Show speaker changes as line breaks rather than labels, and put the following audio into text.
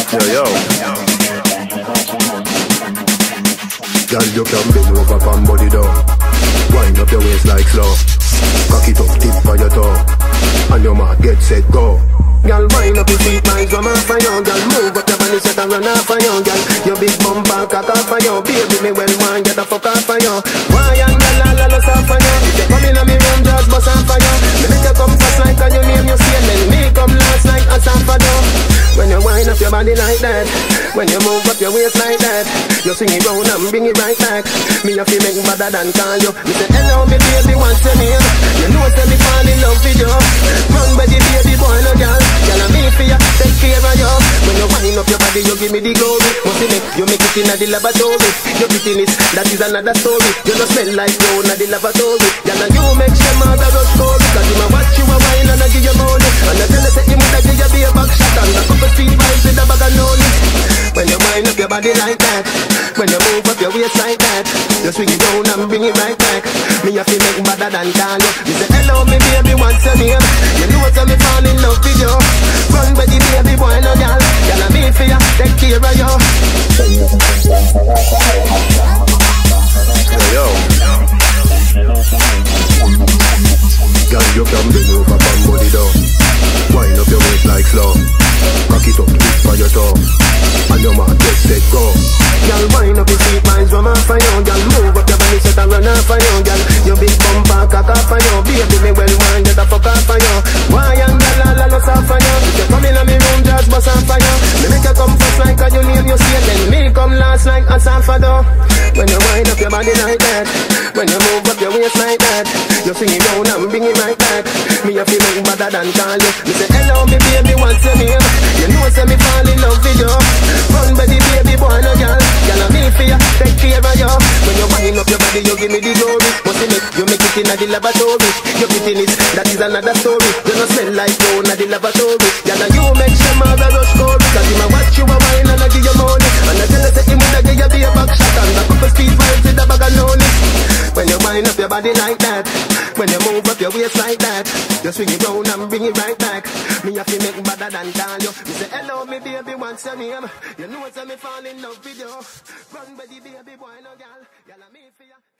Yo.
Girl, you can bend over from body down. Wind up your waist like slow. Cock it up, tip for your toe. And your mark, get set, go. Girl, wind up your feet, eyes from off for you. Girl, move up your body, set and run off for you. Girl, your big bumper, cock off for you. Baby, me well wine, get the fuck off for you. Why and girl, all lost off for you. If you come in on me room, just bust off for you. Me make you come first like on your name, you see. Then me come last like a song for you. When you wind up your body like that, when you move up your waist like that, you swing it round and bring it right back. Me have to make better than call you. Me say hello me baby, what's your name? You know say me fall in love with you. Run by the baby boy no girl. Girl I'm here for you, take care of you. When you wind up your body, you give me the glory. Must you make it in the laboratory. Your prettiness, that is another story. You don't smell like you in the laboratory. Girl and you make sure mother rush story. Cause you might watch you a wine and I give you money. And I tell you say you might give you be a back shot. And a couple speed vibes with a bag of noni. When you wind up your body like that, when you move up your waist like that, you swing it down and bring it right back. Me have to make better than call you. You say hello me baby, what's your name? You know say me fall in love with you. Run by the baby boy no girl. Girl I'm here for you, take care of you.
Yo.
Girl, you can bend over from body down. Wind up your waist like slow. Cock it up, tip for your toe. And your mark, get set, go. Girl, wind up your feet, eyes from off for you. Girl, move up your body, set and run off for you. Girl, your big bumper, cock off for you. Baby, me well wine, get the fuck off for you. Why and girl, all lost off for you. If you come in on me room, just bust off for you. Me make you come first like on your name, you see. Then me come last like a song for you. When you wind up your body like that, when you move up your waist like that, you swing it down and bring it right back. Me have to make better than call you. Me say hello me baby, what's your name? You know say me fall in love with you. Run by the baby boy no girl. Girl I'm here for you, take care of you. When you wind up your body, you give me the glory. Must you make it in the laboratory. Your prettiness, that is another story. You don't smell like you in the laboratory. Girl and you make sure mother rush story. Cause you might watch you a wine and I give you money. And I tell you say you might give you be a back shot. And a couple speed vibes with a bag of noni. When you wind up your body like that, when you move up your waist like that, you swing it round and bring it right back. Me have to make better than call you. Me say hello me baby, what's your name? You know say me fall in love with you. Run by the baby boy no girl. Girl I'm here for you.